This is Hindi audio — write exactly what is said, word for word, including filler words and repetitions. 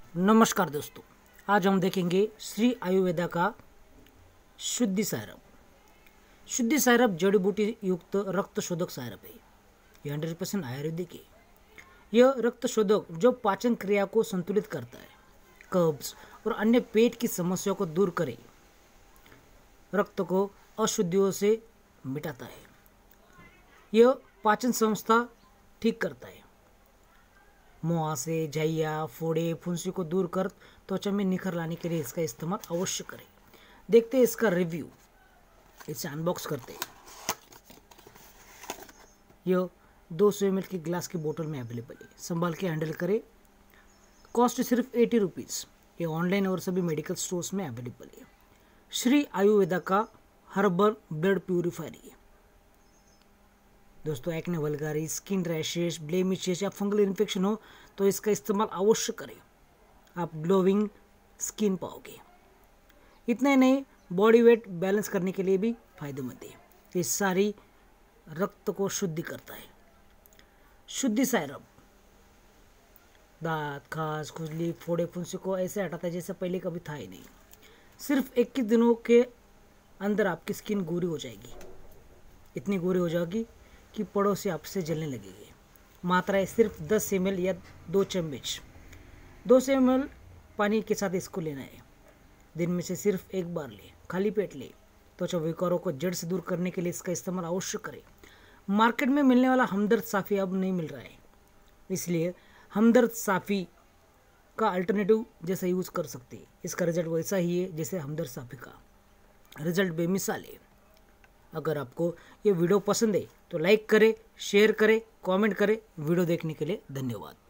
नमस्कार दोस्तों, आज हम देखेंगे श्री आयुर्वेदा का शुद्धि सायरप। शुद्धि सायरप जड़ी बूटी युक्त रक्त शोधक सायरप है। यह हंड्रेड परसेंट आयुर्वेदिक है। यह रक्त शोधक जो पाचन क्रिया को संतुलित करता है, कब्ज और अन्य पेट की समस्याओं को दूर करे, रक्त को अशुद्धियों से मिटाता है। यह पाचन संस्था ठीक करता है। मुहासे, झाइया, फोड़े, फुंसी को दूर कर त्वचा में निखर लाने के लिए इसका इस्तेमाल अवश्य करें। देखते हैं इसका रिव्यू। इसे अनबॉक्स करते हैं। यह दो सौ एम एल की ग्लास की बोतल में अवेलेबल है। संभाल के हैंडल करें। कॉस्ट सिर्फ एटी रुपीज़। ये ऑनलाइन और सभी मेडिकल स्टोर्स में अवेलेबल है। श्री आयुर्वेदा का हर्बल ब्लड प्यूरिफायर है। दोस्तों, acne vulgaris, skin rashes, blemishes या फंगल इन्फेक्शन हो तो इसका इस्तेमाल अवश्य करें। आप ग्लोविंग स्किन पाओगे। इतना ही नहीं, बॉडी वेट बैलेंस करने के लिए भी फायदेमंद है। ये सारी रक्त को शुद्धि करता है। शुद्धि सायरप दांत, खास, खुजली, फोड़े, फुंसी को ऐसे हटाता है जैसे पहले कभी था ही नहीं। सिर्फ इक्कीस दिनों के अंदर आपकी स्किन गोरी हो जाएगी। इतनी गोरी हो जाएगी कि पड़ोसी आपसे जलने लगेगी। मात्रा सिर्फ दस एम एल या दो चम्मच दो सौ एम एल पानी के साथ इसको लेना है। दिन में से सिर्फ एक बार ले, खाली पेट ले। त्वचा विकारों को जड़ से दूर करने के लिए इसका इस्तेमाल अवश्य करें। मार्केट में मिलने वाला हमदर्द साफ़ी अब नहीं मिल रहा है, इसलिए हमदर्द साफ़ी का अल्टरनेटिव जैसा यूज़ कर सकते हैं। इसका रिजल्ट वैसा ही है जैसे हमदर्द साफ़ी का रिजल्ट बेमिसाल है। अगर आपको ये वीडियो पसंद है तो लाइक करें, शेयर करें, कमेंट करें। वीडियो देखने के लिए धन्यवाद।